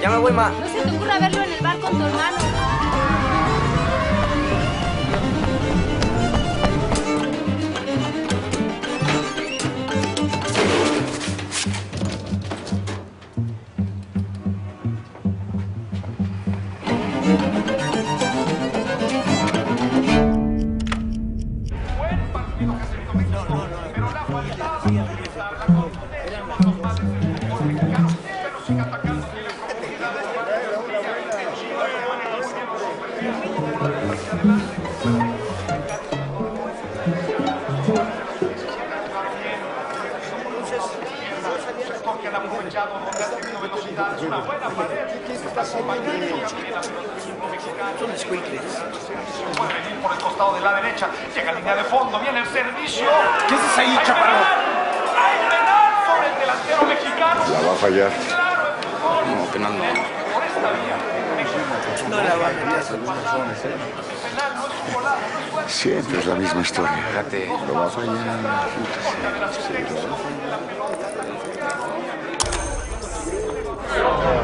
Ya me voy, ma. No se te ocurra verlo en el bar con tu hermano. Son escuincles. Puede venir por el costado de la derecha. Llega a línea de fondo. Viene el servicio. ¿Qué haces ahí, chaparro? ¡Hay penal sobre el delantero mexicano! La va a fallar. No, penal no. Por esta vía. No la va a meter. Siempre es la misma historia. Fíjate. Lo va a fallar. Sí, lo va a fallar.